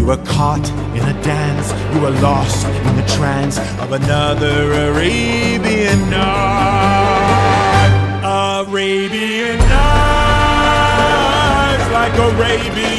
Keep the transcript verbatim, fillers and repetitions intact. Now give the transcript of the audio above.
You were caught in a dance, you were lost in the trance of another Arabian night. Arabian nights, like Arabian